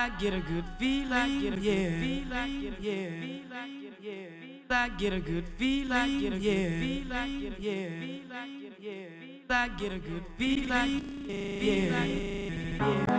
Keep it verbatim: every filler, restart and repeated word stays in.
I get a good feeling, yeah, yeah. I get a good feeling, yeah, yeah. I get a good feeling, yeah, yeah.